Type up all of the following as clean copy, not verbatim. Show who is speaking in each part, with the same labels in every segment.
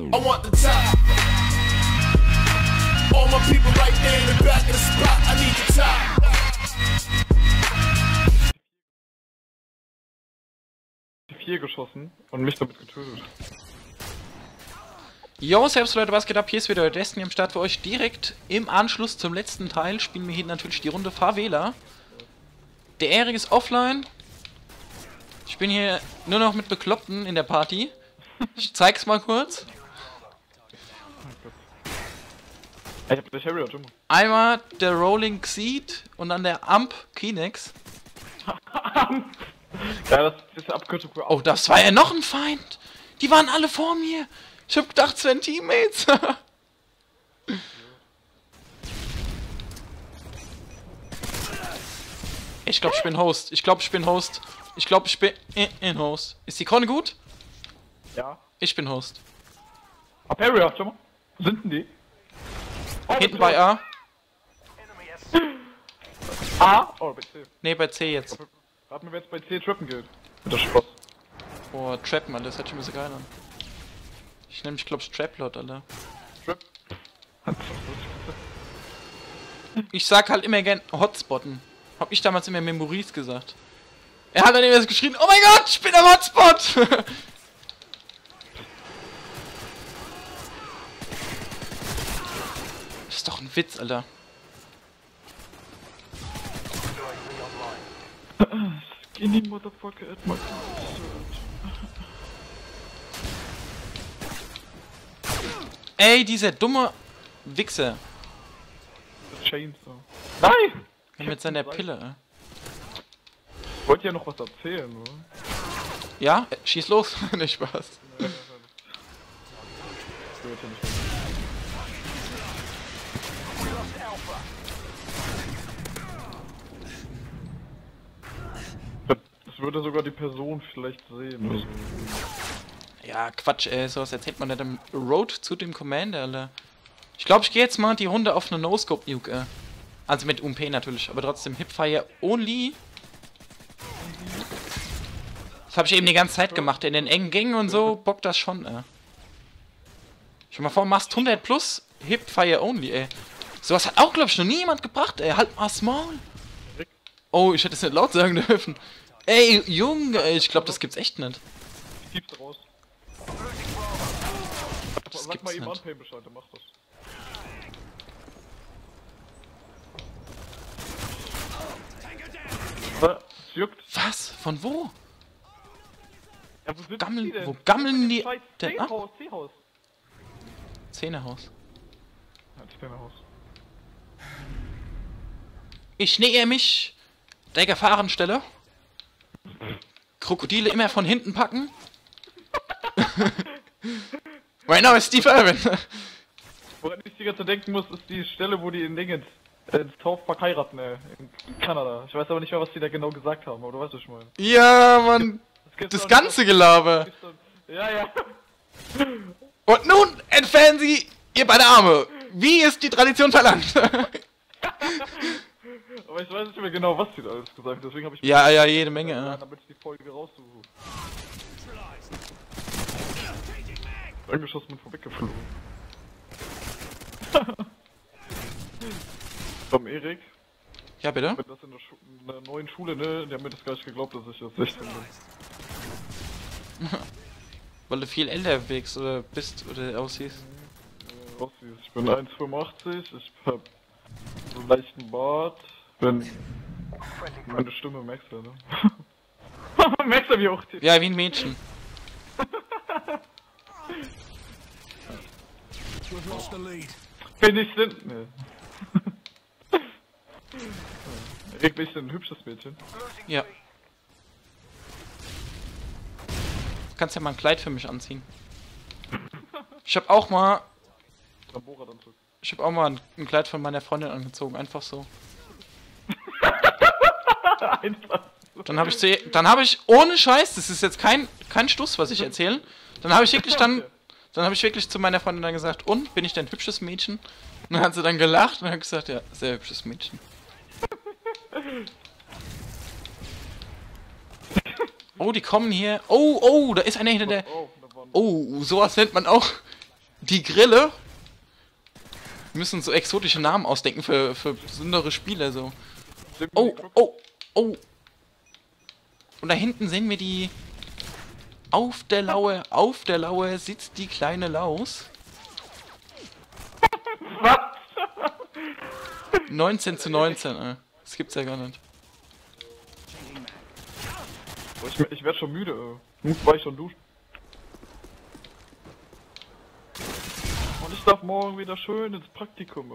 Speaker 1: I want the top. All my people right there in the back of the spot. I need the top.
Speaker 2: Die 4 geschossen und mich damit getötet.
Speaker 3: Jo, servus Leute, was geht ab? Hier ist wieder der Destiny am Start für euch. Direkt im Anschluss zum letzten Teil spielen wir hier natürlich die Runde Favela. Der Erik ist offline. Ich bin hier nur noch mit Bekloppten in der Party. Ich zeig's mal kurz.
Speaker 2: Ich hab der Harry oder Jimmo.
Speaker 3: Einmal der Rolling Xeed und dann der Amp Kinex.
Speaker 2: Ja, das ist eine Abkürzung für
Speaker 3: Oh, das war ja noch ein Feind. Die waren alle vor mir. Ich hab gedacht, es wären Teammates. Ich glaube, ich bin Host. Ich glaube, ich bin Host. Ich glaube, ich bin in Host. Ist die Krone gut?
Speaker 2: Ja.
Speaker 3: Ich bin Host.
Speaker 2: Ab Harry oder Jimmo? Wo sind denn die? Oh,
Speaker 3: Hinten bei A.
Speaker 2: A? Oh, bei C.
Speaker 3: Ne, bei C jetzt.
Speaker 2: Raten wir, wer jetzt bei C trappen gilt. Mit der Spaß.
Speaker 3: Boah, Trap, Mann, das hört schon ein bisschen geil an. Ich nenne mich, glaub ich, Traplord, Alter.
Speaker 2: Trap?
Speaker 3: Ich sag halt immer gern Hotspotten. Hab ich damals immer Memories gesagt. Er hat dann immer so geschrien, oh mein Gott, ich bin am Hotspot! Das ist doch ein Witz, Alter.
Speaker 2: Skinny Motherfucker at my concert.
Speaker 3: Ey, dieser dumme Wichser.
Speaker 2: Das Chainsaw. Nein!
Speaker 3: Mit seiner Pille, ey.
Speaker 2: Ich wollte ja noch was erzählen, oder?
Speaker 3: Ja? Schieß los. Nicht Spaß.
Speaker 2: Das wird ja nicht. Das würde sogar die Person vielleicht sehen. Also.
Speaker 3: Ja, Quatsch, ey. Sowas erzählt man nicht im Road zu dem Commander, Alter. Ich glaube, ich gehe jetzt mal die Runde auf eine No-Scope-Nuke, ey. Also mit UMP natürlich, aber trotzdem Hipfire only. Das habe ich eben die ganze Zeit gemacht. In den engen Gängen und so bockt das schon, ey. Stell mal vor, machst 100 plus Hipfire only, ey. Sowas hat auch, glaube ich, noch nie jemand gebracht, ey. Halt mal small. Oh, ich hätte es nicht laut sagen dürfen. Ey, Junge, ey, ich glaube, das gibt's echt nicht.
Speaker 2: Ich piep's raus.
Speaker 3: Das
Speaker 2: Sag mal
Speaker 3: gibt's
Speaker 2: ihm
Speaker 3: nicht.
Speaker 2: Unpay Bescheid, der macht das. Es juckt.
Speaker 3: Was? Von wo?
Speaker 2: Ja, wo sind
Speaker 3: Gammeln-
Speaker 2: die denn?
Speaker 3: wo gammeln die denn ab?
Speaker 2: C-Haus, C-Haus.
Speaker 3: Zähnehaus.
Speaker 2: Ja, das Zähnehaus.
Speaker 3: Ich nähe mich der Gefahrenstelle. Krokodile immer von hinten packen. Mein Name ist Steve Irwin.
Speaker 2: Woran ich die ganze Zeit denken muss, ist die Stelle, wo die in Dingens South Park heiraten, in Kanada. Ich weiß aber nicht mehr, was die da genau gesagt haben, aber du weißt, was ich meine.
Speaker 3: Ja, Mann.
Speaker 2: gibt's
Speaker 3: Das
Speaker 2: doch
Speaker 3: ganze
Speaker 2: nicht.
Speaker 3: Gelaber.
Speaker 2: Ja, ja.
Speaker 3: Und nun entfernen Sie ihr beide Arme. Wie es die Tradition verlangt.
Speaker 2: Aber ich weiß nicht mehr genau, was die da alles gesagt haben, deswegen habe ich...
Speaker 3: Ja, ja, jede Menge. Ja.
Speaker 2: Damit ich die Folge raussuche. Angeschossen und vorweggeflogen. Vom Erik.
Speaker 3: Ja, bitte?
Speaker 2: Wenn das in der neuen Schule, ne? Die haben mir das gar nicht geglaubt, dass ich jetzt 16 bin.
Speaker 3: Weil du viel älter wirkst oder bist oder aussiehst.
Speaker 2: Aussiehst. Ich bin 1,85, ich hab so einen leichten Bart, bin... Meine Stimme merkst du, ne? Merkst du, wie hoch die...
Speaker 3: Ja, wie ein Mädchen.
Speaker 2: Bin ich denn... Ne. Erik, bin ich denn ein hübsches Mädchen?
Speaker 3: Ja. Du kannst ja mal ein Kleid für mich anziehen. Ich hab auch mal
Speaker 2: Laboradanzug.
Speaker 3: ein Kleid von meiner Freundin angezogen, einfach so.
Speaker 2: Einfach.
Speaker 3: Dann habe ich ohne Scheiß, das ist jetzt kein Stuss, was ich erzähle. Dann habe ich wirklich zu meiner Freundin dann gesagt, und bin ich denn ein hübsches Mädchen? Und dann hat sie dann gelacht und hat gesagt, ja, sehr hübsches Mädchen. Oh, die kommen hier. Oh, da ist einer hinter der.
Speaker 2: Oh, da waren...
Speaker 3: Oh, sowas nennt man auch Die Grille. Wir müssen so exotische Namen ausdenken für besondere Spiele, so. Oh, oh, oh. Und da hinten sehen wir die... Auf der Lauer sitzt die kleine Laus.
Speaker 2: Was?
Speaker 3: 19:19, das gibt's ja gar nicht.
Speaker 2: Ich werd schon müde, Muss war ich schon duschen. Und ich darf morgen wieder schön ins Praktikum,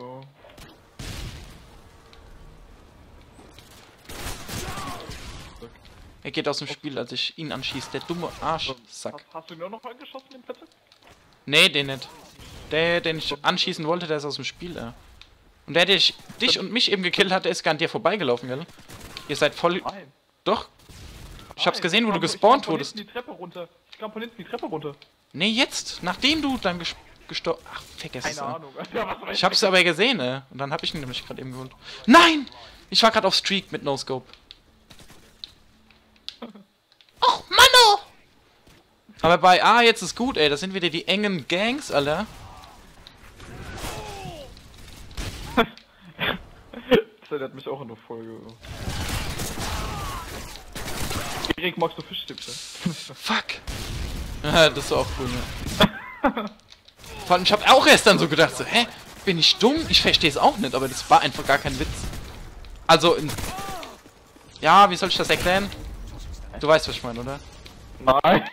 Speaker 3: Er geht aus dem Spiel, als ich ihn anschießt, der dumme Arschsack.
Speaker 2: Hast du ihn auch noch angeschossen, den Pette?
Speaker 3: Nee, den nicht. Der, den ich anschießen wollte, der ist aus dem Spiel, Und der, der dich und mich eben gekillt hat, der ist gar an dir vorbeigelaufen, gell? Ihr seid voll...
Speaker 2: Nein.
Speaker 3: Doch. Ich hab's gesehen, wo du
Speaker 2: Ich
Speaker 3: gespawnt
Speaker 2: kam von
Speaker 3: wurdest.
Speaker 2: hinten die Treppe runter. Ich kam von hinten die Treppe runter.
Speaker 3: Nee, jetzt. Nachdem du dann gestorben... Ach, vergiss es.
Speaker 2: Keine Ahnung. Ja, was weiß
Speaker 3: Ich hab's aber gesehen, Und dann hab ich ihn nämlich gerade eben geholt. Nein! Ich war gerade auf Streak mit No-Scope. Och, Manno! Aber bei A jetzt ist gut, das sind wieder die engen Gangs, Alter.
Speaker 2: Das hat mich auch in der Folge. Erik, magst du Fischstäbchen?
Speaker 3: Fuck. Ja, das war auch cool, Vor allem, ich hab auch erst dann so gedacht, so, hä? Bin ich dumm? Ich verstehe es auch nicht, aber das war einfach gar kein Witz. Also, ja, wie soll ich das erklären? Du weißt, was ich meine, oder?
Speaker 2: Nein.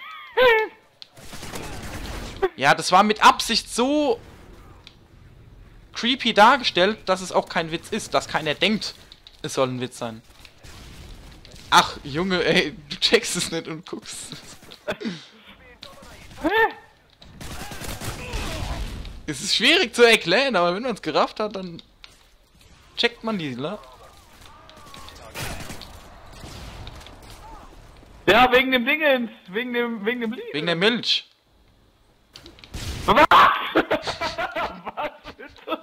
Speaker 3: Ja, das war mit Absicht so creepy dargestellt, dass es auch kein Witz ist, dass keiner denkt, es soll ein Witz sein. Ach, Junge, ey, du checkst es nicht und guckst es. Es ist schwierig zu erklären, aber wenn man es gerafft hat, dann checkt man die, ne?
Speaker 2: Ja, wegen dem Dingens. Wegen dem Lied.
Speaker 3: Wegen der Milch.
Speaker 2: Was? Was bitte?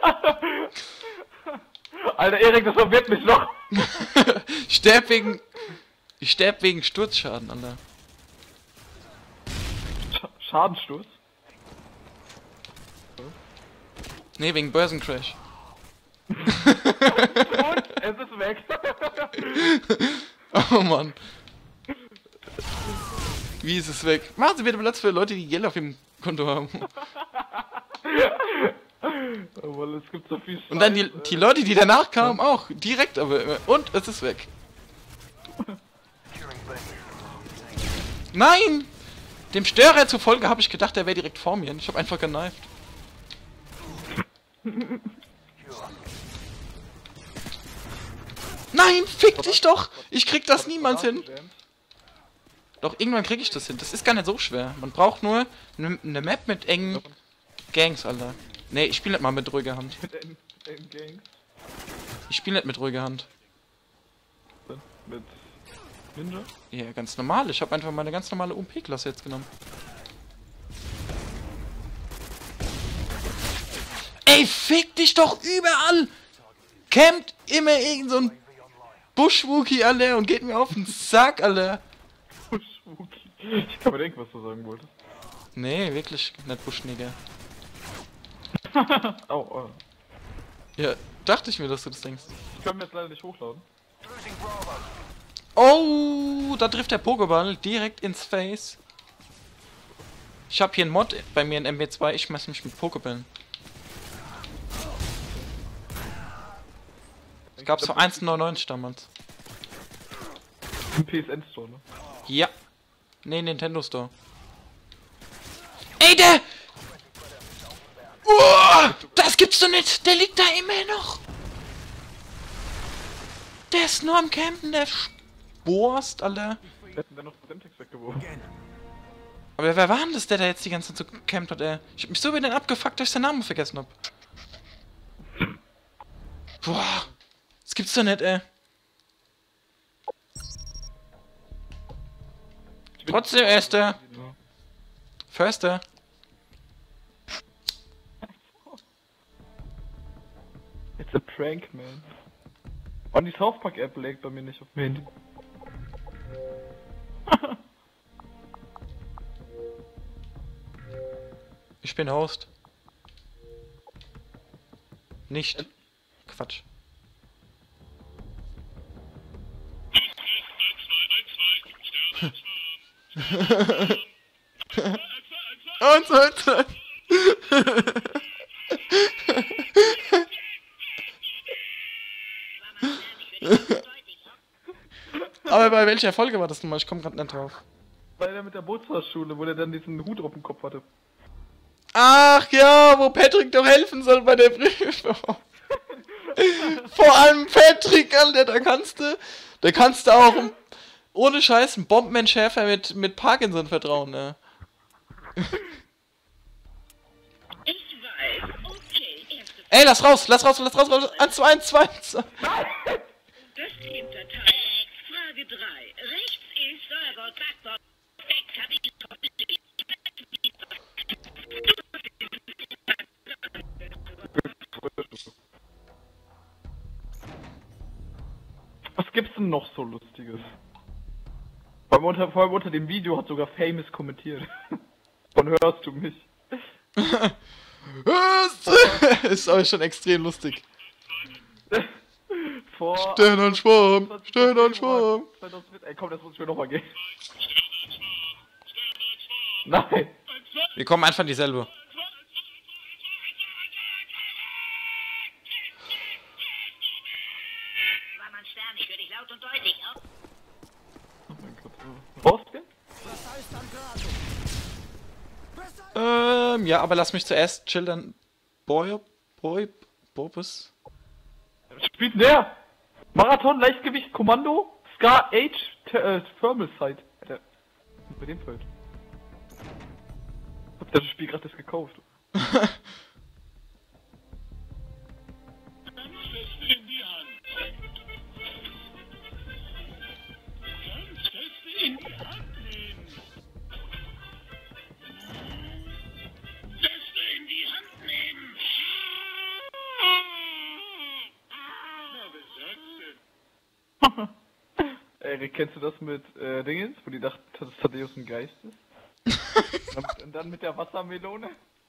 Speaker 2: Alter, Erik, das verwirrt mich noch.
Speaker 3: Ich sterb wegen Sturzschaden, Alter.
Speaker 2: Schadensstoß?
Speaker 3: Nee, wegen Börsencrash.
Speaker 2: Und es ist weg.
Speaker 3: Oh Mann. Wie ist es weg? Machen Sie bitte Platz für Leute, die Geld auf dem Konto haben.
Speaker 2: Aber es gibt so viel Scheiß,
Speaker 3: Und dann die Leute, die danach kamen, auch. Direkt aber. Und es ist weg. Nein! Dem Störer zufolge habe ich gedacht, er wäre direkt vor mir. Ich habe einfach geneift. Nein, fick dich doch! Ich krieg das niemals hin. Doch, irgendwann krieg ich das hin. Das ist gar nicht so schwer. Man braucht nur eine Map mit engen Gangs, Alter. Nee, ich spiele nicht mal mit ruhiger Hand.
Speaker 2: Mit Gangs.
Speaker 3: Ich spiele nicht mit ruhiger Hand.
Speaker 2: Mit Ninja?
Speaker 3: Ja, ganz normal. Ich habe einfach meine ganz normale UMP-Klasse jetzt genommen. Ey, fick dich doch überall! Campt immer irgend so ein Buschwookie, Alter, und geht mir auf den Sack, Alter.
Speaker 2: Buschwookie. Ich kann mir denken, was du sagen wolltest.
Speaker 3: Nee, wirklich nicht Buschnigger.
Speaker 2: Oh.
Speaker 3: Ja, dachte ich mir, dass du das denkst.
Speaker 2: Ich kann mir jetzt leider nicht hochladen.
Speaker 3: Oh, da trifft der Pokéball direkt ins Face. Ich habe hier einen Mod bei mir in MW2, ich schmeiß mich mit Pokéballen. Das gab's für 1,99 damals.
Speaker 2: Im PSN Store, ne?
Speaker 3: Ja. Nee, Nintendo Store. Ey, der! Das gibt's doch nicht! Der liegt da immer noch! Der ist nur am Campen, der Borst, Alter.
Speaker 2: Wir hätten dann noch Semtex weggeworfen.
Speaker 3: Aber wer war denn das, der da jetzt die ganze Zeit so gecampt hat, ey? Ich hab mich so über den abgefuckt, dass ich seinen Namen vergessen hab. Boah. Das gibt's doch nicht, ey. Trotzdem Erster. Förster.
Speaker 2: It's a prank, man. Und die South Park App lägt bei mir nicht auf dem Handy.
Speaker 3: Ich bin Host. Nicht. Quatsch. Und so. Aber bei welcher Folge war das nochmal? Ich komme gerade nicht drauf.
Speaker 2: Bei der mit der Bootshausschule, wo der dann diesen Hut auf dem Kopf hatte.
Speaker 3: Ach ja, wo Patrick doch helfen soll bei der Prüfung. Vor allem Patrick, Alter, da kannst du auch ohne Scheiß einen Bombenentschärfer mit Parkinson vertrauen, ne?
Speaker 4: Ich weiß, okay, erste
Speaker 3: Ey, lass raus! 1, 2, 1, 2, 2.
Speaker 4: das Hinterteil. Frage 3. Rechts ist Steuerbord, Backbord, Kabine.
Speaker 2: Was gibt's denn noch so Lustiges? Vor allem unter dem Video hat sogar Famous kommentiert. Von hörst du mich?
Speaker 3: Ist aber schon extrem lustig.
Speaker 2: Vor
Speaker 3: Stern und Schwarm.
Speaker 2: Ey, komm, das muss ich mir nochmal geben. Nein!
Speaker 3: Wir kommen einfach in dieselbe.
Speaker 4: War man Stern, ich höre dich laut und deutlich.
Speaker 2: Oh mein Gott. Rausgehen?
Speaker 3: Ja, aber lass mich zuerst chillen. Bobus.
Speaker 2: Spielt der? Marathon, Leichtgewicht, Kommando, Scar, Age, Thermal Sight. Alter, was ist bei dem Feld? Hab das Spiel gerade erst gekauft. Erik, kennst du das mit Dingens, wo die dachten, dass Thaddeus ein Geist ist? Und dann mit der Wassermelone?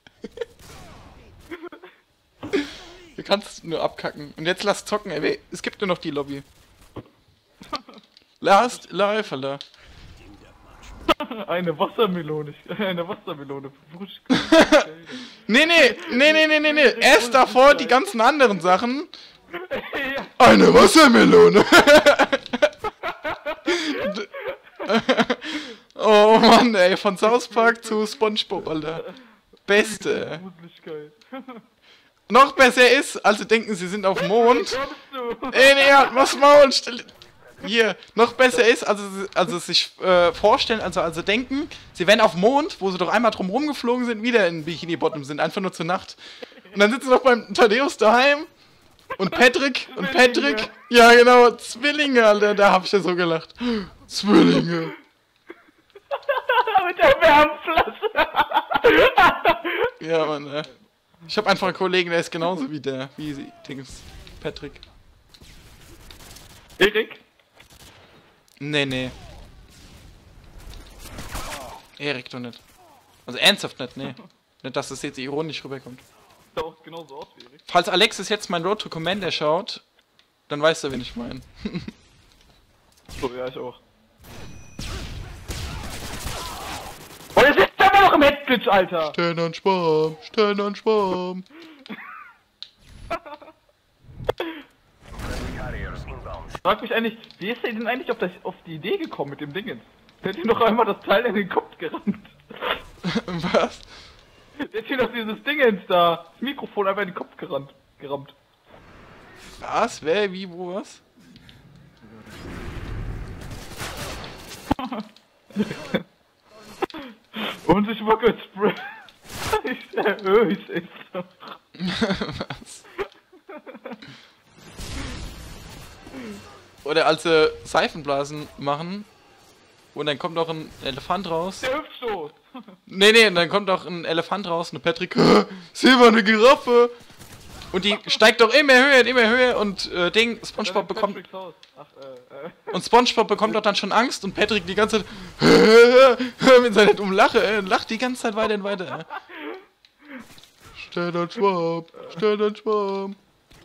Speaker 3: Du kannst nur abkacken. Und jetzt lass zocken, ey. Es gibt nur noch die Lobby. Last live, Alter.
Speaker 2: Eine Wassermelone frisch.
Speaker 3: Nee. Erst davor die ganzen anderen Sachen. Eine Wassermelone. Oh Mann, ey, von South Park zu SpongeBob, Alter. Beste. Noch besser ist, also denken sie sind auf dem Mond. Ey, nee, halt was Maul, stell... Hier, noch besser ist, also sich vorstellen, also denken, sie wären auf dem Mond, wo sie doch einmal drum rumgeflogen sind, wieder in Bikini Bottom sind, einfach nur zur Nacht. Und dann sitzen sie doch beim Thaddeus daheim und Patrick, ja genau, Zwillinge, Alter, da hab ich ja so gelacht. Zwillinge.
Speaker 2: Mit der Wärmflasche.
Speaker 3: Ja, Mann, ich hab einfach einen Kollegen, der ist genauso wie Patrick.
Speaker 2: Erik?
Speaker 3: Nee. Erik doch nicht. Also ernsthaft nicht, nee. Nicht, dass das jetzt ironisch rüberkommt.
Speaker 2: Sieht auch genauso aus wie Erik.
Speaker 3: Falls Alexis jetzt mein Road to Commander schaut, dann weißt du, wen ich meine.
Speaker 2: So, ja, ich auch. Und es ist immer noch im Headglitch, Alter!
Speaker 3: Stern und Schwarm.
Speaker 2: Frag mich eigentlich, wie ist er denn eigentlich auf die Idee gekommen mit dem Dingens? Der hat ihm doch einmal das Teil in den Kopf gerammt.
Speaker 3: Was?
Speaker 2: Der hat hier doch dieses Dingens da, das Mikrofon einfach in den Kopf gerammt.
Speaker 3: Was? Wer? Wie? Wo? Was?
Speaker 2: Und ich Rocket Spray. Ich seh's doch.
Speaker 3: Was? Oder als sie Seifenblasen machen und dann kommt auch ein Elefant raus.
Speaker 2: Der Hüftstoß.
Speaker 3: Nee, und dann kommt auch ein Elefant raus und Patrick, sehen wir eine Giraffe. Und die steigt doch immer höher und SpongeBob bekommt... Und SpongeBob bekommt doch dann schon Angst und Patrick die ganze Zeit mit seiner dummen Lache, lacht die ganze Zeit weiter und weiter. Sternenschwarm. Sternenschwarm.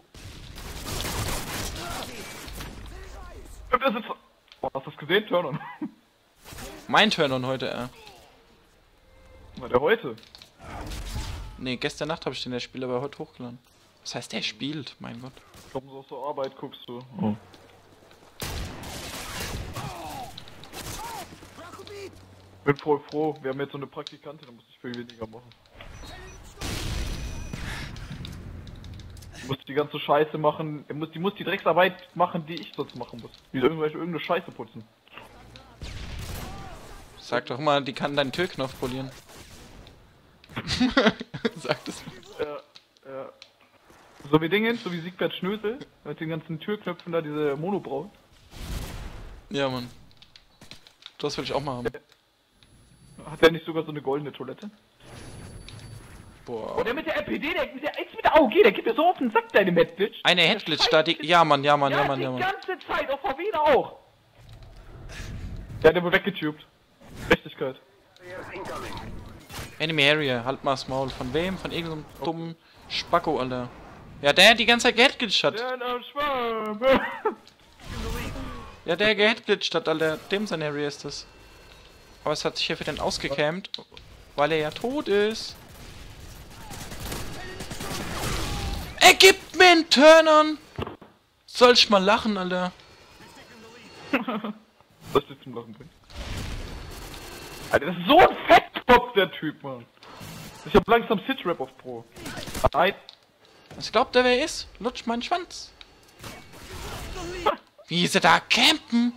Speaker 2: Das ist... Oh, hast du das gesehen, Turner?
Speaker 3: Mein Turn heute,
Speaker 2: War der heute?
Speaker 3: Nee, gestern Nacht habe ich den der Spiel aber heute hochgeladen. Das heißt, der spielt, mein Gott.
Speaker 2: Komm, so aus der Arbeit guckst du. Oh. Bin voll froh, wir haben jetzt so eine Praktikantin, da muss ich viel weniger machen. Die muss die ganze Scheiße machen, die muss die Drecksarbeit machen, die ich sonst machen muss. Wie irgendeine Scheiße putzen.
Speaker 3: Sag doch mal, die kann deinen Türknopf polieren. Sag das mal.
Speaker 2: Ja. So wie Dingens, so wie Siegbert Schnösel, mit den ganzen Türknöpfen da, diese Monobrauen.
Speaker 3: Ja, Mann. Das will ich auch mal haben.
Speaker 2: Hat der nicht sogar so eine goldene Toilette?
Speaker 3: Boah.
Speaker 2: Oh, der mit der RPD, der mit der AOG, der gibt mir so auf den Sack, deine Mad-Bitch.
Speaker 3: Eine Headglitch da, die... Ja, Mann, ja, Mann, ja, Mann, ja,
Speaker 2: die
Speaker 3: Mann.
Speaker 2: ganze Zeit, auf VW auch. Der hat den wohl weggetubt. Richtigkeit.
Speaker 3: Enemy Area, halt mal das Maul. Von wem? Von irgendeinem dummen Spacko, Alter. Ja, der die ganze Zeit geheadglitcht hat. Ja, der geheadglitcht hat, Alter. Dem sein Area ist das. Aber es hat sich hier für den ausgecampt, weil er ja tot ist. Er gibt mir einen Turn-on! Soll ich mal lachen, Alter?
Speaker 2: Was dich zum Lachen bringt. Alter, das ist so ein Fettkopf, der Typ, Mann. Ich hab langsam Sit-Rap auf Pro. Nein.
Speaker 3: Was glaubt er, wer er ist? Lutsch meinen Schwanz. Wie ist er da campen?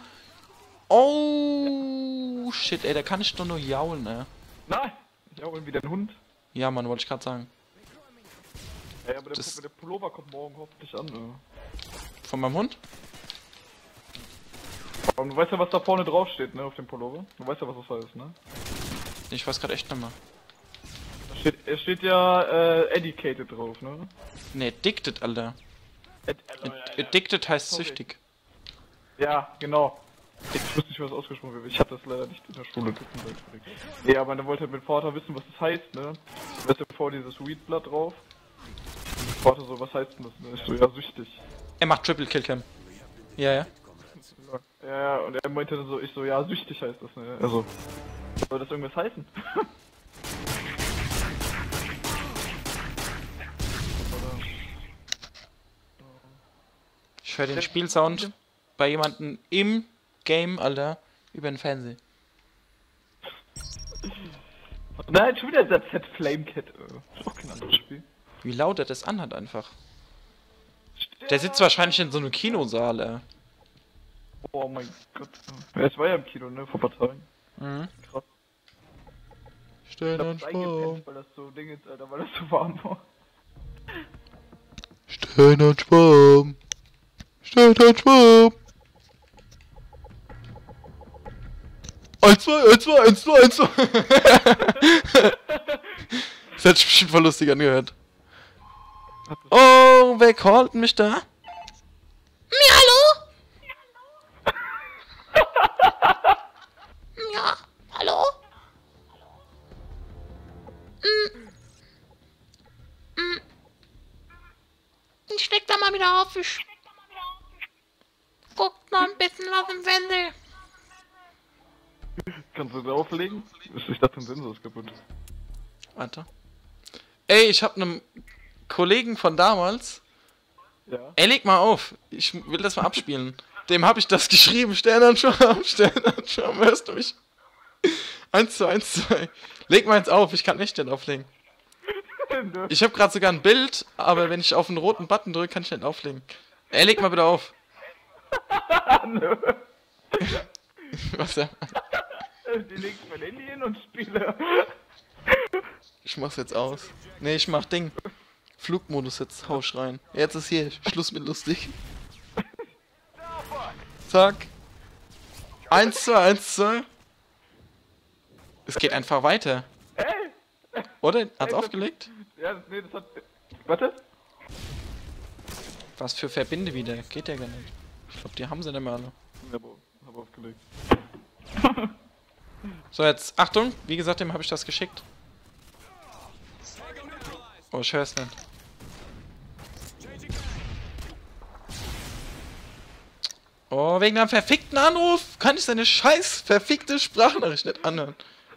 Speaker 3: Oh, shit, ey, da kann ich doch nur jaulen, ey.
Speaker 2: Nein. Ich hau wie dein Hund.
Speaker 3: Ja, Mann, wollte ich gerade sagen.
Speaker 2: Ey, aber
Speaker 3: Das-
Speaker 2: der Pullover kommt morgen hoffentlich an,
Speaker 3: Von meinem Hund?
Speaker 2: Aber du weißt ja, was da vorne drauf steht, ne, auf dem Pullover. Du weißt ja, was das heißt, ne?
Speaker 3: Ich weiß gerade echt nicht mehr.
Speaker 2: Es steht ja, educated drauf, ne?
Speaker 3: Ne, addicted, Alter. Addicted heißt süchtig.
Speaker 2: Ja, genau. Ich wusste nicht, was ausgesprochen wird. Ich hatte das leider nicht in der Schule. Nee, aber dann wollte halt mein Vater wissen, was das heißt, ne? Da ist ja vor dieses Weedblatt drauf. Mein Vater so, was heißt denn das? Ne? Ich so, ja, süchtig.
Speaker 3: Er macht Triple Kill Cam. Ja, ja.
Speaker 2: Ja, und er meinte dann so, ich so, ja, süchtig heißt das, ne? Also, soll das irgendwas heißen?
Speaker 3: Ich höre den Spielsound bei jemandem im Game, Alter, über den Fernseher.
Speaker 2: Nein, schon wieder das Set Flamecat. Ist auch kein anderes Spiel.
Speaker 3: Wie laut er das anhat einfach. Der sitzt wahrscheinlich in so einem Kinosaal, ey.
Speaker 2: Oh mein Gott. Ja, es war ja im Kino, ne? Vor ein paar Tagen.
Speaker 3: Mhm.
Speaker 2: Krass. Ich
Speaker 3: Stern
Speaker 2: hab
Speaker 3: und
Speaker 2: eingepennt, weil das so Ding ist, Alter, weil das so warm war.
Speaker 3: Stern und Schwarm. Stern und Schwarm. 1, 2, 1, 2, 1, 2, 1, 2. Das hat sich bestimmt voll lustig angehört. Oh, wer callt mich da? Ja, hallo? Ja, hallo? Ich leg da mal wieder auf. Ich guck noch ein bisschen was im Fernsehen.
Speaker 2: Kannst du drauflegen? Ich dachte, ein Sensor ist kaputt.
Speaker 3: Warte. Ey, ich hab nem Kollegen von damals.
Speaker 2: Ja.
Speaker 3: Ey, leg mal auf. Ich will das mal abspielen. Dem hab ich das geschrieben. Sternenschwarm, Sternenschwarm, hörst du mich? 1, 2, 1, 2. Leg mal jetzt auf, ich kann nicht den auflegen. Ich hab grad sogar ein Bild, aber wenn ich auf den roten Button drücke, kann ich nicht auflegen. Ey, leg mal bitte auf.
Speaker 2: Nö.
Speaker 3: Was ja?
Speaker 2: Die legt mein Handy hin und spiele.
Speaker 3: Ich mach's jetzt aus. Nee, ich mach Ding. Flugmodus jetzt, hau ich rein. Jetzt ist hier, Schluss mit lustig. Zack. 1, 2, 1, 2. Es geht einfach weiter.
Speaker 2: Hey!
Speaker 3: Oder? Hat's aufgelegt?
Speaker 2: Ja, nee, das hat... Warte.
Speaker 3: Was für Verbinde wieder? Geht ja gar nicht. Ich glaube, die haben sie nicht mehr alle.
Speaker 2: Ja, hab aufgelegt.
Speaker 3: So, jetzt, Achtung. Wie gesagt, dem habe ich das geschickt. Oh, ich hör's nicht. Oh, wegen einem verfickten Anruf kann ich seine scheiß verfickte Sprachnachricht nicht anhören.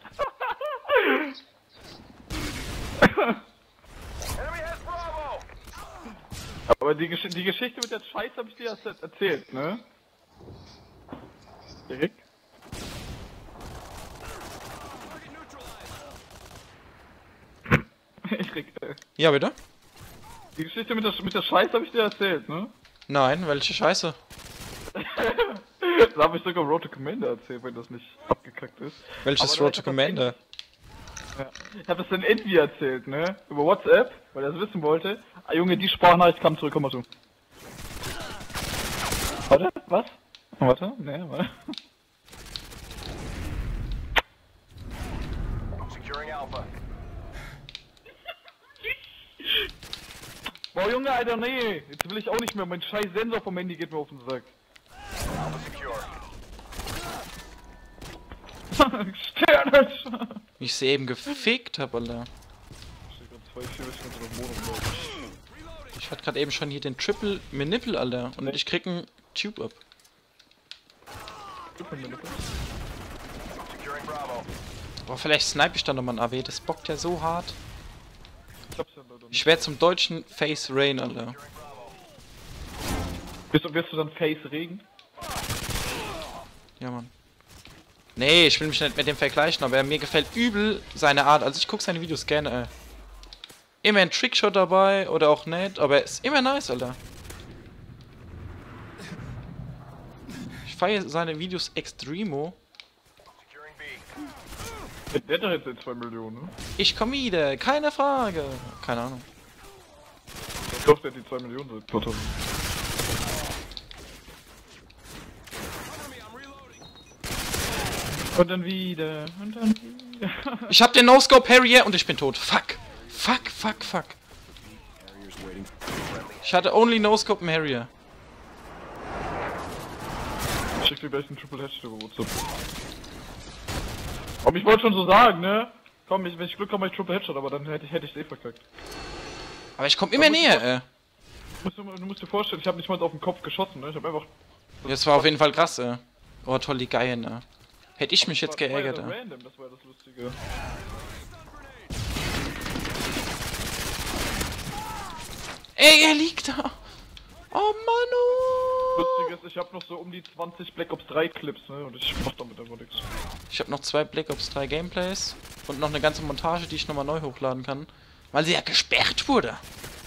Speaker 2: Aber die Geschichte mit der Scheiße habe ich dir erst erzählt, ne? Erik? Erik,
Speaker 3: Ja, bitte?
Speaker 2: die Geschichte mit der Scheiße habe ich dir erzählt, ne?
Speaker 3: Nein, welche Scheiße?
Speaker 2: Das habe ich sogar Road to Commander erzählt, wenn das nicht abgekackt ist.
Speaker 3: Welches
Speaker 2: Aber
Speaker 3: Road to Commander?
Speaker 2: Ja. Ich habe das dann Envy erzählt, ne? Über WhatsApp, weil er es wissen wollte. Ah Junge, die Sprachnachricht kam zurück, komm mal zu. Warte, was? Warte, ne, warte.
Speaker 1: Securing Alpha.
Speaker 2: Boah Junge, Alter, nee, jetzt will ich auch nicht mehr, mein scheiß Sensor vom Handy geht mir auf den Sack.
Speaker 1: Alpha secure.
Speaker 2: Sterne!
Speaker 3: Wie ich sie eben gefickt hab, Alter. Ich hatte gerade eben schon hier den Triple Manipple, Alter. Und ich krieg einen Tube up.
Speaker 1: Securing Bravo.
Speaker 3: Boah, vielleicht snipe ich dann nochmal ein AW. Das bockt ja so hart.
Speaker 2: Ich hab's ja leider nicht.
Speaker 3: Ich werd zum deutschen Face Rain, Alter.
Speaker 2: Wirst du dann Face Regen?
Speaker 3: Ja, Mann. Nee, ich will mich nicht mit dem vergleichen, aber mir gefällt übel seine Art. Also ich guck seine Videos gerne, Immer ein Trickshot dabei oder auch nicht, aber er ist immer nice, Alter. Ich feiere seine Videos extremo.
Speaker 1: Securing B.
Speaker 2: Der hat doch jetzt 2 Millionen, ne?
Speaker 3: Ich komm wieder, keine Frage. Keine Ahnung.
Speaker 2: Ich glaube, der hat die 2 Millionen seit 2000. Und dann wieder, und dann wieder.
Speaker 3: Ich hab den No-Scope Harrier und ich bin tot. Fuck. Fuck, fuck, fuck. Ich hatte only No-Scope Harrier.
Speaker 2: Ich schick dir gleich einen Triple Headshot über WhatsApp. Aber ich wollte schon so sagen, ne? Komm, wenn ich Glück habe, mach ich Triple Headshot, aber dann hätte ich eh verkackt.
Speaker 3: Aber ich komm immer näher,
Speaker 2: Du musst dir vorstellen, ich habe nicht mal auf den Kopf geschossen, ne? Ich habe einfach...
Speaker 3: Das war auf jeden Fall krass, Oh, toll, die Geilen, Hätte ich mich jetzt geärgert,
Speaker 2: Das war ja random, das war ja das Lustige.
Speaker 3: Ey, er liegt da! Oh, Manu!
Speaker 2: Lustig ist, ich habe noch so um die 20 Black Ops 3 Clips, ne? Und ich mach damit einfach nichts.
Speaker 3: Ich habe noch 2 Black Ops 3 Gameplays und noch eine ganze Montage, die ich nochmal neu hochladen kann, weil sie ja gesperrt wurde.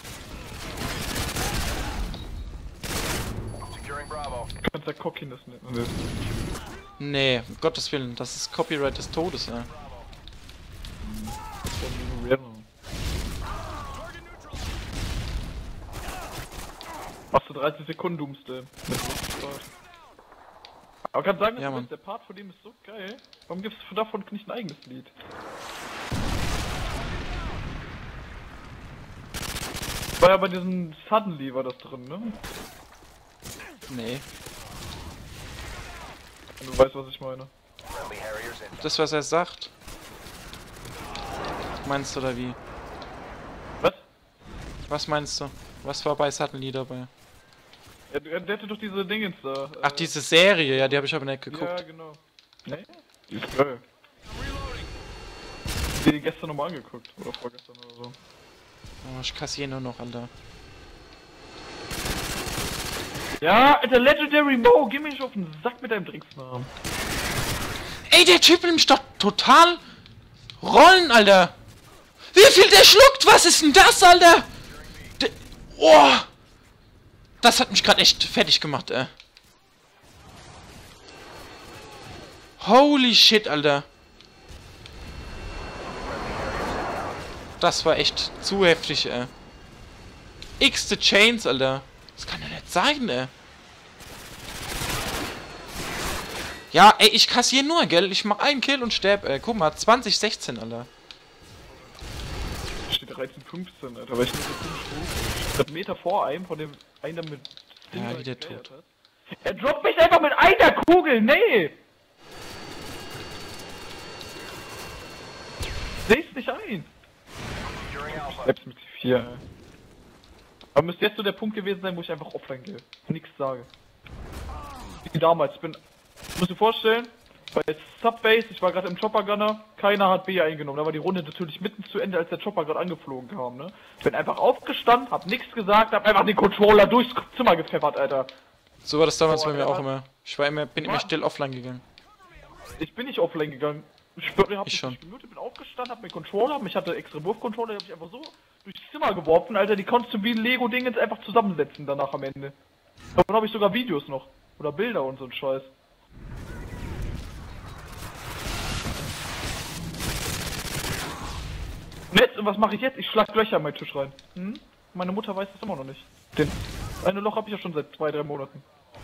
Speaker 1: Securing Bravo.
Speaker 2: Du kannst ja Cockiness nennen.
Speaker 3: Nee, um Gottes Willen, das ist Copyright des Todes,
Speaker 2: Machst du 30 Sekunden Doomsday. Aber kann sagen,
Speaker 3: Ja, Mann.
Speaker 2: der Part von dem ist so geil. Warum gibst du davon nicht ein eigenes Lied? War ja bei diesem Suddenly war das drin, ne?
Speaker 3: Nee.
Speaker 2: Wenn du weißt, was ich meine.
Speaker 1: Friendly Harriers in.
Speaker 3: Das, was er sagt. Meinst du, oder wie?
Speaker 2: Was?
Speaker 3: Was meinst du? Was war bei Suddenly dabei?
Speaker 2: Der hatte doch diese Dingens da.
Speaker 3: Ach, diese Serie, ja, die habe ich aber nicht
Speaker 2: Ja,
Speaker 3: geguckt.
Speaker 2: genau. Ne? Die ist geil. Ich hab die gestern nochmal angeguckt. Oder vorgestern oder so.
Speaker 3: Oh, ich kassiere nur noch, Alter.
Speaker 2: Ja, Alter, Legendary Mo, geh mir nicht auf den Sack mit deinem Drecksnamen.
Speaker 3: Ey, der Typ will mich doch total rollen, Alter. Wie viel der schluckt? Was ist denn das, Alter? Oh! Das hat mich gerade echt fertig gemacht, Holy shit, Alter. Das war echt zu heftig, X the Chains, Alter. Das kann ja nicht sein, Ja, ey, ich kassiere nur, gell? Ich mach einen Kill und sterb, Guck mal, 2016, Alter.
Speaker 2: Steht 13,15, Alter, weil ich nicht so Ich hab einen Meter vor einem, von dem einer mit
Speaker 3: Ja, wieder
Speaker 2: geklärt
Speaker 3: tot.
Speaker 2: hat. Er droppt mich einfach mit einer Kugel, nee! Seh's nicht ein! Selbst mit C4, ey. Aber müsste jetzt so der Punkt gewesen sein, wo ich einfach offline gehe. Nichts sage. Wie damals, musst du dir vorstellen, bei Subbase, ich war gerade im Chopper Gunner, keiner hat B eingenommen. Da war die Runde natürlich mitten zu Ende, als der Chopper gerade angeflogen kam, ne? Ich bin einfach aufgestanden, hab nichts gesagt, hab einfach den Controller durchs Zimmer gepfeffert, Alter.
Speaker 3: So war das damals
Speaker 2: Boah,
Speaker 3: bei mir
Speaker 2: der
Speaker 3: auch
Speaker 2: war-
Speaker 3: immer. Bin immer still offline gegangen.
Speaker 2: Ich bin nicht offline gegangen. Ich schwöre, hab
Speaker 3: Ich schon.
Speaker 2: mich Minute bin aufgestanden, hab meinen Controller, ich hatte extra Wurfcontroller, den hab ich einfach so durchs Zimmer geworfen, Alter, die konntest du wie ein Lego-Ding jetzt einfach zusammensetzen danach am Ende. Davon habe ich sogar Videos noch. Oder Bilder und so ein Scheiß. Und jetzt, und was mache ich jetzt? Ich schlag Löcher in meinen Tisch rein. Hm? Meine Mutter weiß das immer noch nicht. Den eine Loch habe ich ja schon seit 2-3 Monaten.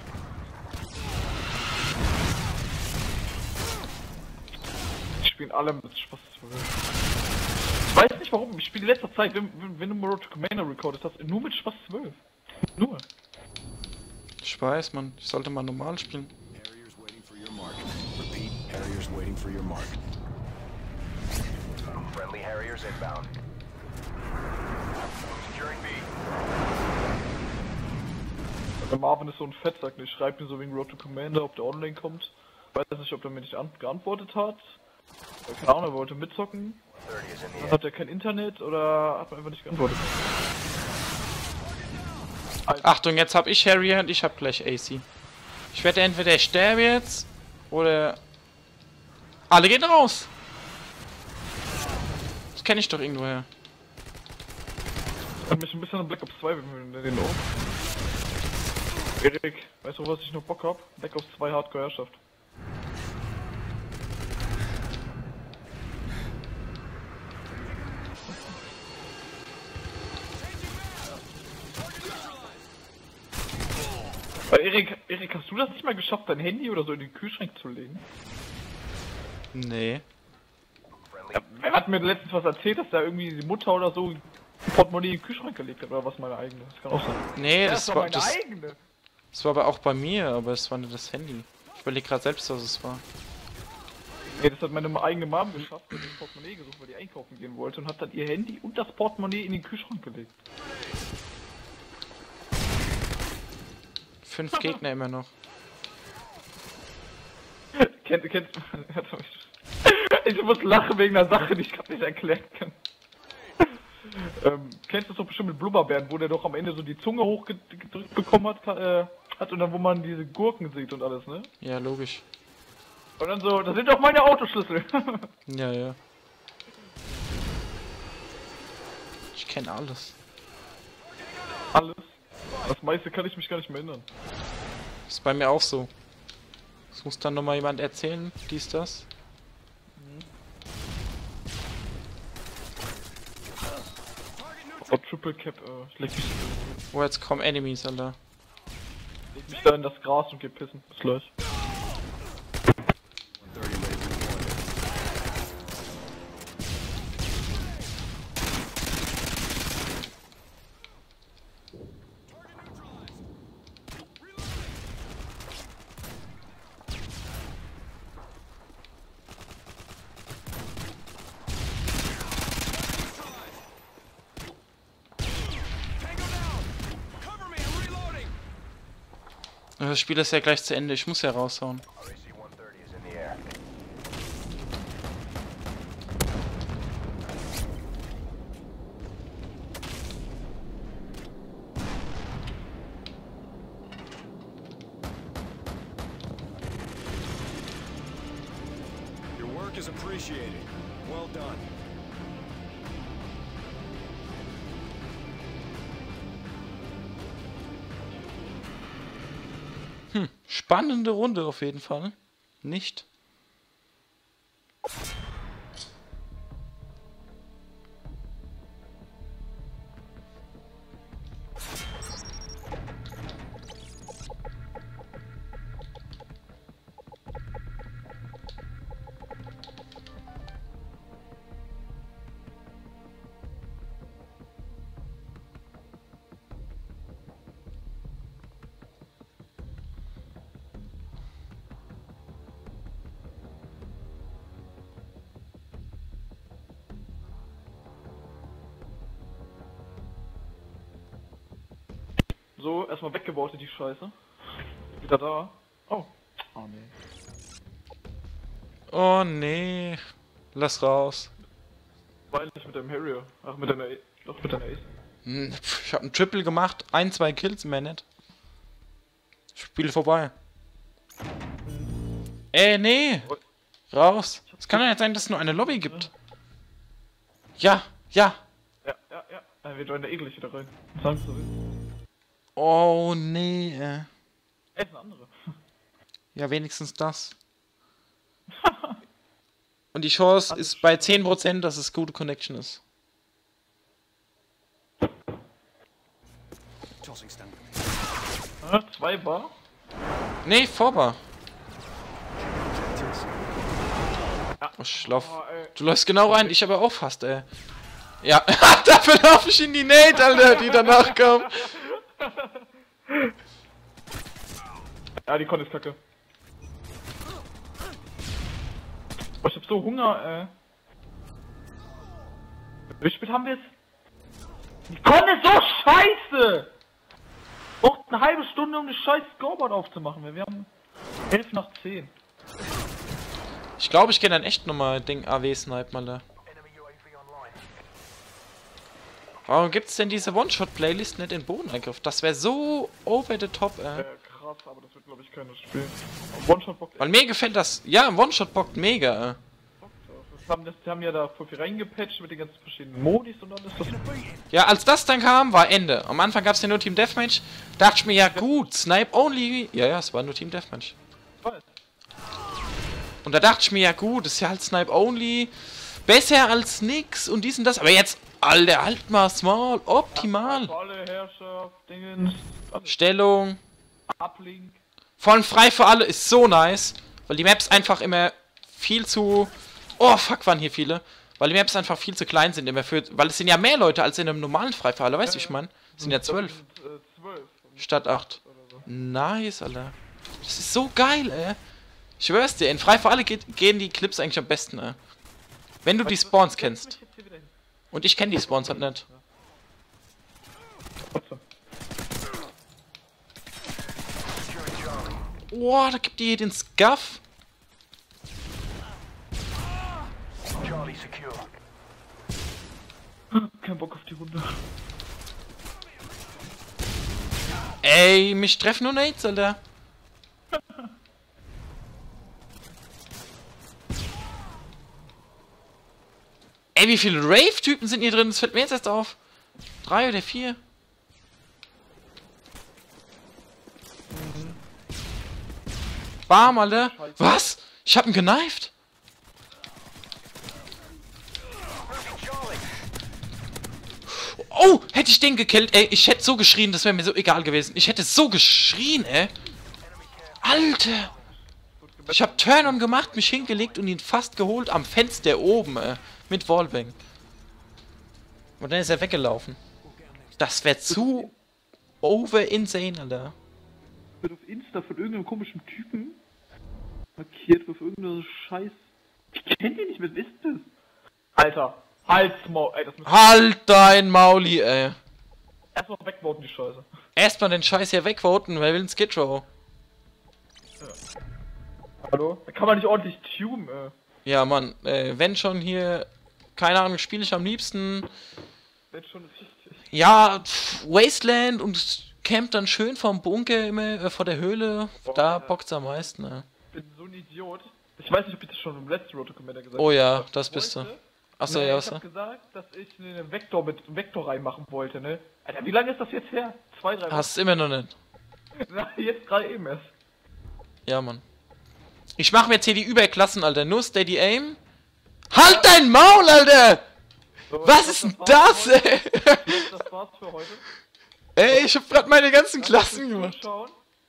Speaker 2: Die spielen alle mit Spaß. Ich weiß nicht warum, ich spiele in letzter Zeit, wenn du Road to Commander recordest hast, nur mit Spaß 12. Nur.
Speaker 3: Ich weiß, man. Ich sollte mal normal spielen.
Speaker 1: Harriers waiting for your mark. Repeat, Harriers waiting for your mark. Friendly Harriers inbound. Securing B.
Speaker 2: Der Marvin ist so ein Fettsack, ich schreibe mir so wegen Road to Commander, ob der online kommt. Weiß nicht, ob der mir nicht geantwortet hat. Keine Ahnung, er wollte mitzocken.
Speaker 1: 30 is in the
Speaker 2: Dann
Speaker 1: air.
Speaker 2: hat er kein Internet oder hat man einfach nicht geantwortet.
Speaker 3: Achtung, jetzt hab ich Harrier und ich hab gleich AC. Ich werde entweder ich sterbe jetzt oder alle gehen raus. Das kenne ich doch irgendwoher.
Speaker 2: Hat mich ein bisschen an Black Ops 2 wenn wir den auch. Erik, weißt du, was ich noch Bock hab? Black Ops 2 Hardcore Herrschaft. Weil Erik, hast du das nicht mal geschafft, dein Handy oder so in den Kühlschrank zu legen?
Speaker 3: Nee.
Speaker 2: Ja, wer hat mir letztens was erzählt, dass da irgendwie die Mutter oder so ein Portemonnaie in den Kühlschrank gelegt hat oder was meine eigene? Das kann auch sein.
Speaker 3: Nee, das
Speaker 2: doch
Speaker 3: war
Speaker 2: meine eigene.
Speaker 3: das war aber auch bei mir, aber es war nicht das Handy. Ich überlege gerade selbst, was es war.
Speaker 2: Nee, das hat meine eigene Mom geschafft, die hat das Portemonnaie gesucht, weil die einkaufen gehen wollte und hat dann ihr Handy und das Portemonnaie in den Kühlschrank gelegt.
Speaker 3: 5 Gegner immer noch.
Speaker 2: Kennt, ich muss lachen wegen einer Sache, die ich gerade nicht erklären kann. Kennst du das doch bestimmt mit Blubberbären, wo der doch am Ende so die Zunge hochgedrückt bekommen hat und dann wo man diese Gurken sieht und alles, ne?
Speaker 3: Ja, logisch.
Speaker 2: Und dann so, das sind doch meine Autoschlüssel.
Speaker 3: Ja, ja. Ich kenne alles.
Speaker 2: Alles. Das meiste kann ich mich gar nicht mehr erinnern.
Speaker 3: Ist bei mir auch so. Das muss dann nochmal jemand erzählen, dies, das.
Speaker 2: Oh, Triple Cap, ich
Speaker 3: Oh, jetzt kommen Enemies, Alter.
Speaker 2: leg mich da in das Gras und geh pissen. Bis gleich.
Speaker 1: 30 laser deployed.
Speaker 3: Das Spiel ist ja gleich zu Ende, ich muss ja raushauen.
Speaker 1: RAC-130 is in the air. Your work is appreciated. Well done.
Speaker 3: Spannende Runde auf jeden Fall. Nicht?
Speaker 2: So, erstmal weggebaut die Scheiße. Wieder da. Oh. Oh nee.
Speaker 3: Oh nee. Lass raus.
Speaker 2: War nicht mit deinem Harrier. Ach, mit deiner Doch, mit deiner Ace.
Speaker 3: Ich hab einen Triple gemacht, 2 Kills, mehr nicht. Spiel vorbei. Nee! Raus! Es kann ja nicht sein, dass es nur eine Lobby gibt. Ja, ja!
Speaker 2: Ja. Wir joinen da eklig wieder rein. Sagen Sie so.
Speaker 3: Oh nee.
Speaker 2: Eine andere.
Speaker 3: Ja, wenigstens das. Und die Chance ist bei 10%, dass es gute Connection ist.
Speaker 2: Ah, 2 Bar?
Speaker 3: Nee, Vorbar. Oh, ich lauf. Du läufst genau rein, ich aber auch fast, ey. Ja, dafür laufe ich in die Nate, Alter, die danach kam.
Speaker 2: Ja, die Con ist kacke. Oh, ich hab so Hunger, Wie spät haben wir jetzt? Die Con ist so scheiße! Braucht eine halbe Stunde, um das scheiß Scoreboard aufzumachen. Wir haben 11 nach 10.
Speaker 3: Ich glaube, ich kenne dann echt nochmal Ding AW-Snipe mal da. Warum gibt's denn diese One-Shot-Playlist nicht in Bodenangriff? Das wäre so over the top,
Speaker 2: Krass, aber das wird glaube ich keiner spielen. One-Shot bockt
Speaker 3: Weil mir gefällt das. Ja, One-Shot bockt mega,
Speaker 2: Die haben ja da voll viel reingepatcht mit den ganzen verschiedenen Modis und dann ist das.
Speaker 3: Ja, als das dann kam, war Ende. Am Anfang gab's ja nur Team Deathmatch. Dachte ich mir, ja gut, Snipe only. Ja, es war nur Team Deathmatch. Und da dachte ich mir, ja gut, ist ja halt Snipe only. Besser als nix und dies und das. Aber jetzt, Alter, halt mal small, optimal.
Speaker 2: Volle Herrschaft, Dingens,
Speaker 3: Stellung.
Speaker 2: Uplink.
Speaker 3: Vor allem frei für alle ist so nice. Weil die Maps einfach immer viel zu... Oh, fuck, waren hier viele. Weil die Maps einfach viel zu klein sind immer für... Weil es sind ja mehr Leute als in einem normalen frei für alle, weißt du, wie ich meine? Es sind ja 12.
Speaker 2: 12.
Speaker 3: Statt 8. Nice, Alter. Das ist so geil, ey. Ich schwör's dir, in frei für alle gehen die Clips eigentlich am besten, ey. Wenn du die Spawns kennst. Und ich kenne die Spawns halt nicht. Boah, da gibt die hier den Scuff.
Speaker 2: Kein Bock auf die Runde.
Speaker 3: Ey, mich treffen nur Nades, Alter. Ey, wie viele Rave-Typen sind hier drin? Das fällt mir jetzt erst auf. 3 oder 4. Bam, Alter. Was? Ich hab ihn geneift. Oh, hätte ich den gekillt, ey. Ich hätte so geschrien, das wäre mir so egal gewesen. Ich hätte so geschrien, ey. Alter. Ich hab Turn-on gemacht, mich hingelegt und ihn fast geholt am Fenster oben, ey. Mit Wallbang. Und dann ist er weggelaufen. Das wäre zu over insane, Alter.
Speaker 2: Wird auf Insta von irgendeinem komischen Typen markiert, auf irgendeine Scheiß. Ich kenn die nicht, wer ist das? Alter, halt's Maul, ey, das muss
Speaker 3: Halt dein Mauli, ey.
Speaker 2: erstmal wegvoten, die Scheiße.
Speaker 3: Erstmal den Scheiß hier wegvoten, wer will ein Skid Row?
Speaker 2: Hallo? Da kann man nicht ordentlich tunen,
Speaker 3: Ja, Mann, wenn schon hier, keine Ahnung, spiele ich am liebsten.
Speaker 2: Wenn schon richtig.
Speaker 3: Ja, Wasteland und camp dann schön vom Bunker immer, vor der Höhle. Da bockt's am meisten, ne?
Speaker 2: Ich bin so ein Idiot. Ich weiß nicht, ob ich das schon im letzten Road Commander gesagt habe.
Speaker 3: Oh ja, das bist du. Achso, ja, was?
Speaker 2: Ich hab gesagt, dass ich einen Vektor mit Vektor reinmachen wollte, ne? Alter, wie lange ist das jetzt her? 2, 3 Wochen?
Speaker 3: Hast immer noch nicht.
Speaker 2: Na, jetzt gerade eben erst.
Speaker 3: Ja, Mann. Ich mach mir jetzt hier die Überklassen, Alter. Nur Steady Aim. Halt dein Maul, Alter!
Speaker 2: So,
Speaker 3: Was ist denn das, ey?
Speaker 2: Das war's für heute.
Speaker 3: Ey, ich hab grad meine ganzen Klassen gemacht.
Speaker 2: Zuschauen.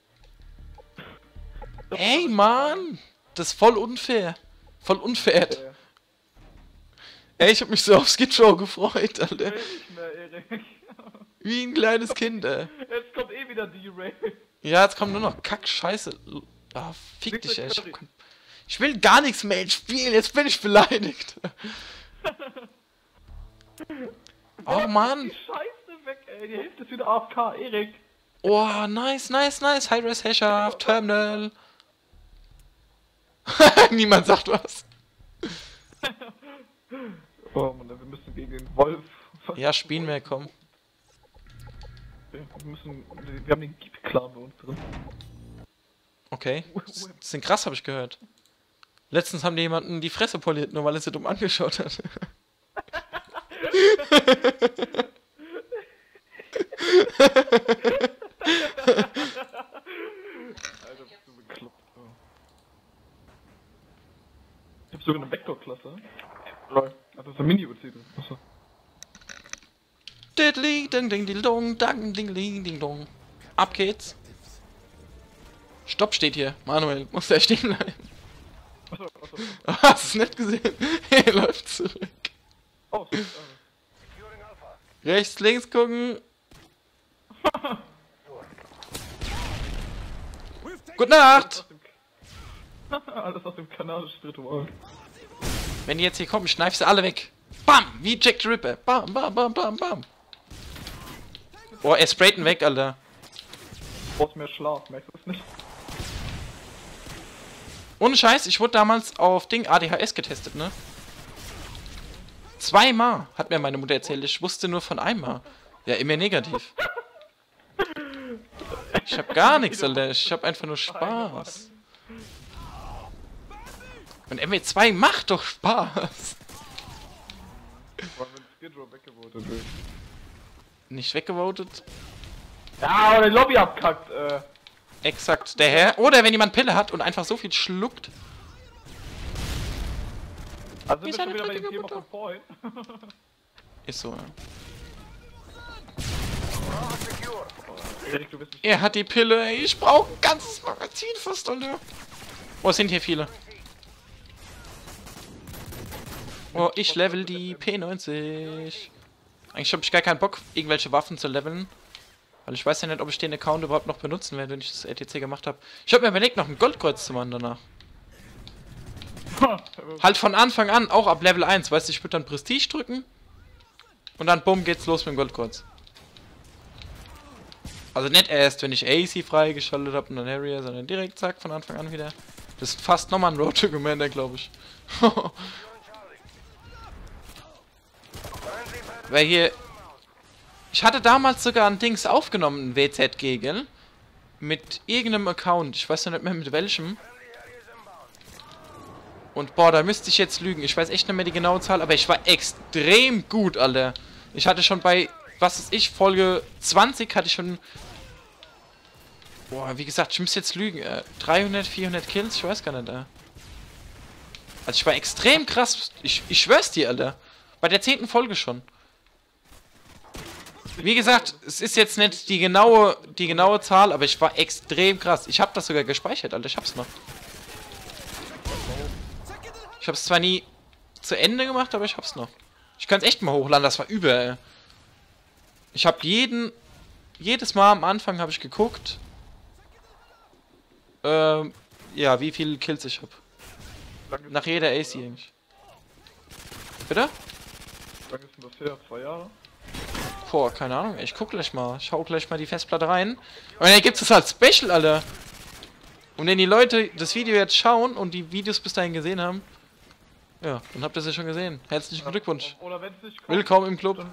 Speaker 3: Ey, Mann! Das ist voll unfair. Voll unfair. Ey, ich hab mich so auf Skid Row gefreut, Alter.
Speaker 2: Nicht mehr, Erik.
Speaker 3: Wie ein kleines Kind, ey.
Speaker 2: Jetzt kommt eh wieder die Ray.
Speaker 3: Ja, jetzt kommt nur noch Kack-Scheiße. Ah, fick dich, ey. Ich will gar nichts mehr spielen, jetzt bin ich beleidigt. Oh, Mann.
Speaker 2: Die Scheiße weg, ey. Die Hälfte ist wieder AFK, Erik.
Speaker 3: Oh, nice, nice, nice. High-Res Herrschaft, Terminal. Niemand sagt was.
Speaker 2: Oh Mann, wir müssen gegen den Wolf.
Speaker 3: Ja, spielen wir, komm.
Speaker 2: Wir haben den Geek-Clan bei uns drin.
Speaker 3: Okay. Das sind krass, habe ich gehört. Letztens haben die jemanden die Fresse poliert, nur weil er sie dumm angeschaut hat.
Speaker 2: Alter, bist du bekloppt. Ich hab sogar eine Vektorklasse. Lol. Also ist ein Mini-UC drin. Achso.
Speaker 3: Diddly, ding, ding, ding, dong, dang, ding, ding, ding, dong. Ab geht's. Stopp steht hier. Manuel, muss der stehen bleiben.
Speaker 2: Achso.
Speaker 3: Hast du es nicht gesehen? Er läuft zurück.
Speaker 2: Oh,
Speaker 3: Rechts, links gucken. Gute Nacht!
Speaker 2: Alles aus dem kanadischen Ritual.
Speaker 3: Wenn die jetzt hier kommen, schneif sie alle weg. Bam! Wie Jack the Ripper. Bam, bam, bam, bam, bam. Boah, er sprayt ihn weg, Alter.
Speaker 2: Du brauchst mehr Schlaf, merkst du es nicht?
Speaker 3: Ohne Scheiß, ich wurde damals auf Ding ADHS getestet, ne? 2-mal, hat mir meine Mutter erzählt. Ich wusste nur von einmal. Ja, immer negativ. Ich hab gar nichts, Alter. Ich hab einfach nur Spaß. Und MW2 macht doch Spaß.
Speaker 2: Vor allem, wenn Skid Row weggevotet wird.
Speaker 3: Nicht weggevotet.
Speaker 2: Ja, oder die Lobby abkackt,
Speaker 3: Exakt, der Herr. Oder wenn jemand Pille hat und einfach so viel schluckt.
Speaker 2: Also
Speaker 3: Wie
Speaker 2: sind
Speaker 3: ist
Speaker 2: wir
Speaker 3: eine
Speaker 2: schon wieder bei dem
Speaker 3: drecke
Speaker 2: Thema
Speaker 3: Mutter?
Speaker 2: von vorhin.
Speaker 3: Ist so, ja.
Speaker 2: Erik, du bist nicht...
Speaker 3: Er hat die Pille, ey. Ich brauche ein ganzes Magazin fast, Alter. Oh, es sind hier viele. Oh, ich level die P90. Eigentlich habe ich gar keinen Bock, irgendwelche Waffen zu leveln. Weil ich weiß ja nicht, ob ich den Account überhaupt noch benutzen werde, wenn ich das RTC gemacht habe. Ich habe mir überlegt, noch ein Goldkreuz zu machen danach. Halt von Anfang an, auch ab Level 1, weißt du, ich würde dann Prestige drücken. Und dann bumm, geht's los mit dem Goldkreuz. Also nicht erst, wenn ich AC freigeschaltet habe und dann Harrier, sondern direkt, zack, von Anfang an wieder. Das ist fast nochmal ein Road to Commander, glaube ich. Weil hier... Ich hatte damals sogar ein Dings aufgenommen, ein WZG, gell? Mit irgendeinem Account, ich weiß noch nicht mehr mit welchem. Und boah, da müsste ich jetzt lügen. Ich weiß echt nicht mehr die genaue Zahl, aber ich war extrem gut, Alter. Ich hatte schon bei, was weiß ich, Folge 20 hatte ich schon... Boah, wie gesagt, ich müsste jetzt lügen. 300, 400 Kills, ich weiß gar nicht, Also ich war extrem krass. Ich schwör's dir, Alter. Bei der 10. Folge schon. Wie gesagt, es ist jetzt nicht die genaue Zahl, aber ich war extrem krass. Ich habe das sogar gespeichert, Alter. Ich hab's noch. Ich hab's zwar nie zu Ende gemacht, aber ich hab's noch. Ich kann's echt mal hochladen, das war übel. Ich habe jedes Mal am Anfang habe ich geguckt, ja, wie viele Kills ich habe. Nach jeder AC eigentlich. Bitte?
Speaker 2: Wie lange ist denn das her? 2 Jahre?
Speaker 3: Boah, keine Ahnung, ich guck gleich mal. Ich hau gleich mal die Festplatte rein. Und dann gibt's das als Special, Alter. Und wenn die Leute das Video jetzt schauen und die Videos bis dahin gesehen haben, ja, dann habt ihr es ja schon gesehen. Herzlichen Glückwunsch.
Speaker 2: Oder wenn es nicht kommt,
Speaker 3: Willkommen im Club.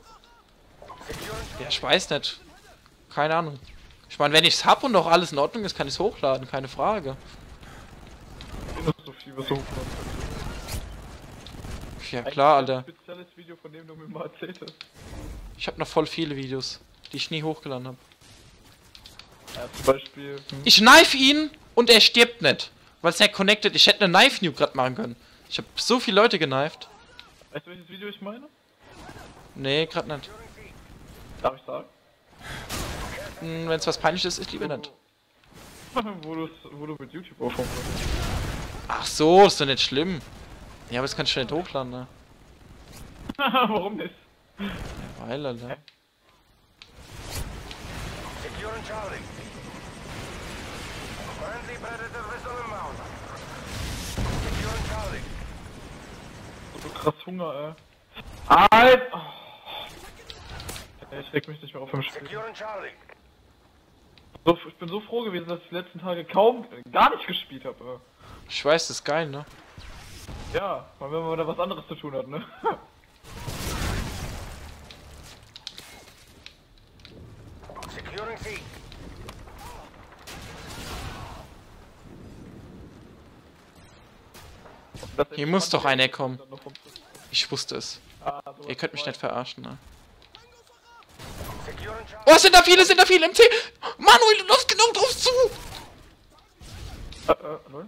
Speaker 3: Ja, ich weiß nicht. Keine Ahnung. Ich meine, wenn ich's hab und auch alles in Ordnung ist, kann ich's hochladen, keine Frage.
Speaker 2: das ist so viel, was so
Speaker 3: Ja klar, Alter.
Speaker 2: Ein spezielles Video, von dem du mir mal erzählt hast.
Speaker 3: Ich habe noch voll viele Videos, die ich nie hochgeladen habe.
Speaker 2: Ja, zum Beispiel...
Speaker 3: Ich knife ihn und er stirbt nicht. Weil es ja connected. Ich hätte eine Knife Nuke gerade machen können. Ich habe so viele Leute geknifed.
Speaker 2: Weißt du, welches Video ich meine?
Speaker 3: Nee, gerade nicht.
Speaker 2: Darf ich sagen?
Speaker 3: Wenn es was peinliches ist, ich lieber nicht.
Speaker 2: wo du mit YouTube aufhören kannst.
Speaker 3: Ach so, ist doch nicht schlimm. Ja, aber das kannst du nicht hochladen, ne?
Speaker 2: Warum nicht?
Speaker 3: Ja, weil, Alter.
Speaker 1: Securing Charlie. Friendly Predator vessel inbound. Securing Charlie.
Speaker 2: So krass Hunger, Alter! Oh. Ich reg mich nicht mehr auf im Spiel.
Speaker 1: Securing Charlie.
Speaker 2: Ich bin so froh gewesen, dass ich die letzten Tage gar nicht gespielt habe.
Speaker 3: Ich weiß, das ist geil, ne?
Speaker 2: Ja, weil wenn man da was anderes zu tun hat, ne?
Speaker 1: Securing C.
Speaker 3: Hier muss doch einer kommen. Ich wusste es.
Speaker 2: So
Speaker 3: Ihr könnt mich nicht verarschen, ne?
Speaker 1: Securing Charlie.
Speaker 3: Oh, sind da viele im C! Manuel, du läufst genau drauf zu!
Speaker 2: Lol.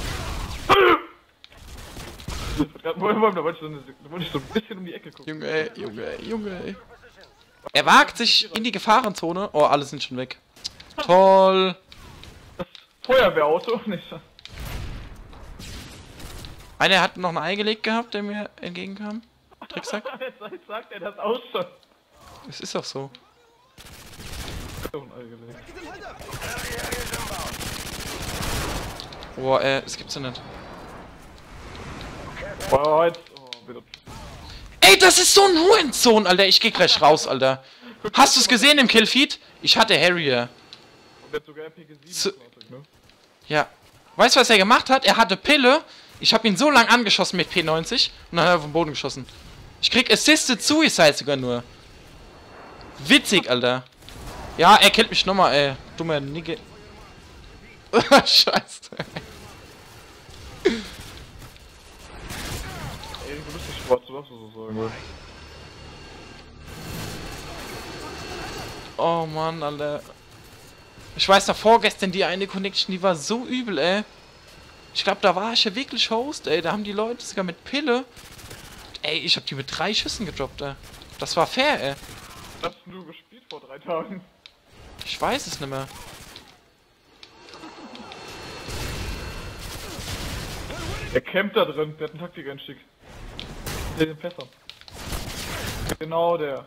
Speaker 2: Da wollte ich so ein bisschen um die Ecke gucken.
Speaker 3: Junge, ey. Er wagt sich in die Gefahrenzone. Oh, alle sind schon weg. Toll.
Speaker 2: Feuerwehrauto? Nicht.
Speaker 3: Einer hat noch ein Ei gelegt gehabt, der mir entgegenkam. Tricksack.
Speaker 2: Jetzt sagt er das aus schon.
Speaker 3: Es ist auch so.
Speaker 2: Doch ein Ei gelegt.
Speaker 3: Boah, es gibt's ja nicht.
Speaker 2: Oh, jetzt. Oh, bitte.
Speaker 3: Ey, das ist so ein Hurensohn, Alter. Ich geh gleich raus, Alter. Hast du's gesehen im Killfeed? Ich hatte Harrier.
Speaker 2: Und der hat sogar RPG 7 ne?
Speaker 3: Ja. Weißt du, was er gemacht hat? Er hatte Pille. Ich habe ihn so lang angeschossen mit P90 und dann hat er vom Boden geschossen. Ich krieg Assisted Suicide sogar nur. Witzig, Alter. Ja, er killt mich nochmal, ey. Dummer Nigge. Scheiße.
Speaker 2: Ey, du bist nicht schwarz, du darfst das so sagen, oder?
Speaker 3: Oh Mann, Alter. Ich weiß noch, vorgestern die eine Connection, die war so übel, ey. Ich glaube, da war ich ja wirklich Host, ey. Da haben die Leute sogar mit Pille. Ey, ich hab die mit 3 Schüssen gedroppt, ey. Das war fair, ey.
Speaker 2: Was hast du gespielt vor 3 Tagen?
Speaker 3: Ich weiß es nicht mehr.
Speaker 2: Der campt da drin, der hat einen Taktikeinstieg. Den Fässer. Genau der.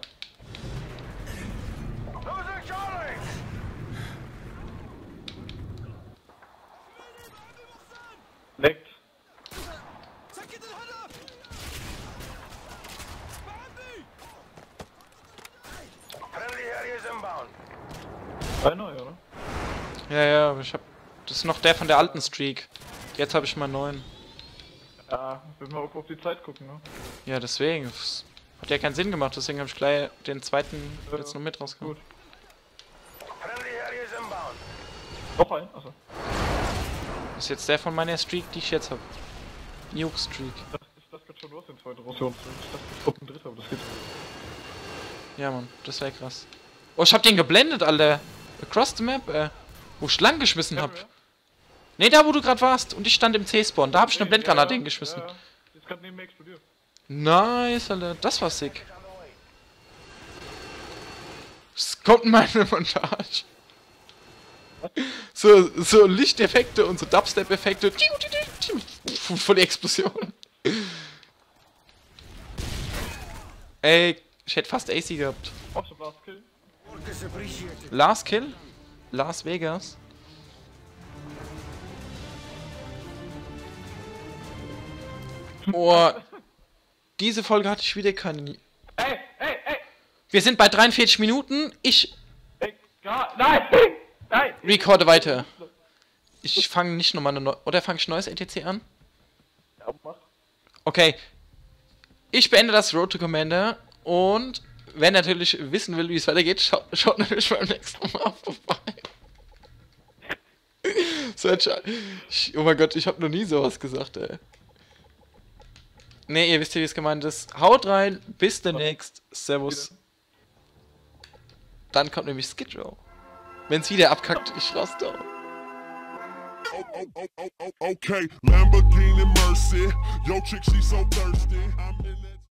Speaker 1: Losing Charlie.
Speaker 2: Leckt.
Speaker 1: Friendly Harriers inbound.
Speaker 2: Ein neuer, oder?
Speaker 3: Ja, aber ich hab. Das ist noch der von der alten Streak. Jetzt habe ich mal 9.
Speaker 2: Ja, wenn wir auch auf die Zeit gucken, ne?
Speaker 3: Ja, deswegen. Das hat ja keinen Sinn gemacht, deswegen habe ich gleich den zweiten jetzt noch mit rausgeholt.
Speaker 2: Gut.
Speaker 1: Friendly Harriers inbound.
Speaker 2: Noch ein? Achso.
Speaker 3: Das ist jetzt der von meiner Streak, die ich jetzt habe. Nuke Streak.
Speaker 2: Das geht schon los, den zweiten Rotation. Ich dachte, ich guck den dritten, aber das geht.
Speaker 3: Ja, Mann, das wäre krass. Oh, ich hab den geblendet, Alter. Across the map, wo ich lang geschmissen hab. Ne, da wo du gerade warst und ich stand im C-Spawn. Da hab ich eine Blendgranate hingeschmissen.
Speaker 2: Ja, die ist gerade neben mir explodiert.
Speaker 3: Nice, Alter. Das war sick. Es kommt in meine Montage. So Lichteffekte und so Dubstep-Effekte. Voll die Explosion. Ey, ich hätte fast AC gehabt.
Speaker 2: Oh, ich hab Last Kill.
Speaker 3: Last Kill? Las Vegas? Oh, diese Folge hatte ich wieder keine...
Speaker 2: Ey!
Speaker 3: Wir sind bei 43 Minuten. Ich
Speaker 2: Ey, nein! Nein!
Speaker 3: recorde weiter. Ich fange nicht nochmal eine neue... Oder fange ich ein neues ETC an?
Speaker 2: Ja, mach.
Speaker 3: Okay. Ich beende das Road to Commander. Und wer natürlich wissen will, wie es weitergeht, schaut natürlich beim nächsten Mal vorbei. Oh mein Gott, ich habe noch nie sowas gesagt, ey. Ne, ihr wisst ja, wie es gemeint ist. Haut rein, bis demnächst. Servus. Dann kommt nämlich Skid Row. Wenn's wieder abkackt, ich raste.
Speaker 5: Okay, Lamborghini Mercy. Yo, chick, she so thirsty. I'm in